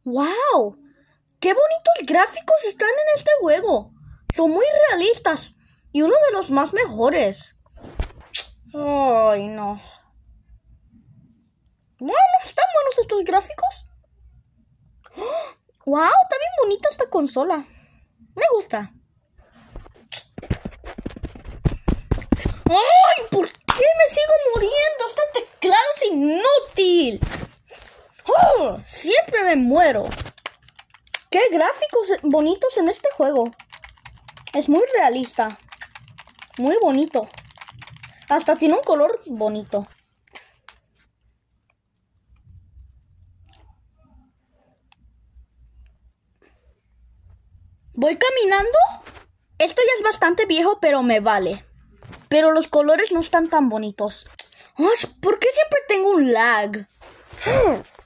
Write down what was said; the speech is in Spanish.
¡Wow! ¡Qué bonitos gráficos están en este juego! Son muy realistas y uno de los más mejores. Ay, no. Bueno, están buenos estos gráficos. ¡Wow! Está bien bonita esta consola. Me gusta. ¡Ay! ¿Por qué me sigo muriendo? Este teclado es inútil. ¡Oh! Siempre me muero. ¡Qué gráficos bonitos en este juego! Es muy realista. Muy bonito. Hasta tiene un color bonito. ¿Voy caminando? Esto ya es bastante viejo, pero me vale. Pero los colores no están tan bonitos. ¡Ay! ¿Por qué siempre tengo un lag?